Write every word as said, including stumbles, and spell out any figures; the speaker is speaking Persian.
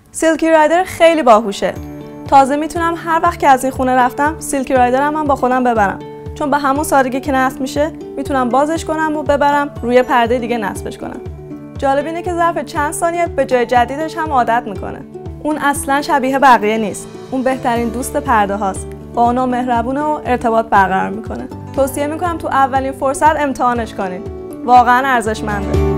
سیلکی رایدر خیلی باهوشه. تازه میتونم هر وقت که از این خونه رفتم سیلکی رایدرم هم با خودم ببرم، چون به همون سادگی که نصب میشه میتونم بازش کنم و ببرم روی پرده دیگه نصبش کنم. جالب اینه که ظرف چند ثانیه به جای جدیدش هم عادت میکنه. اون اصلا شبیه بقیه نیست. اون بهترین دوست پرده هاست. با اونا مهربونه و ارتباط برقرار میکنه. توصیه میکنم تو اولین فرصت امتحانش کنین. واقعا ارزشمنده.